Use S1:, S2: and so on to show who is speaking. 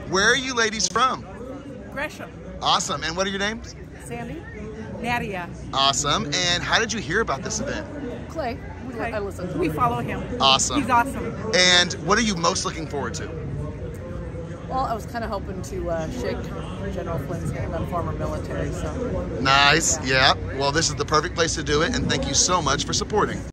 S1: Where are you ladies from?
S2: Gresham.
S1: Awesome. And what are your names?
S2: Sandy. Nadia.
S1: Awesome. And how did you hear about this event?
S2: Clay. I listen. We follow him.
S1: Awesome.
S2: He's awesome.
S1: And what are you most looking forward to?
S2: Well, I was kind of hoping to shake General Flynn's hand. I'm former military, so.
S1: Nice. Yeah. Well, this is the perfect place to do it, and thank you so much for supporting.